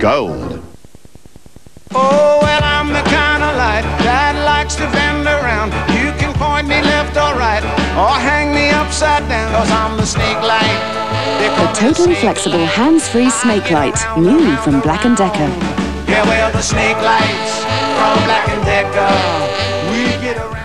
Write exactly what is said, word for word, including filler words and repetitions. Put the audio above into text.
gold. Oh, well, I'm the kind of light that likes to bend around. You can point me left or right, or hang me upside down, 'cause I'm the snake light. The totally flexible hands-free snake light, new from Black and Decker. Yeah, well, the snake lights from Black and Decker. We get around.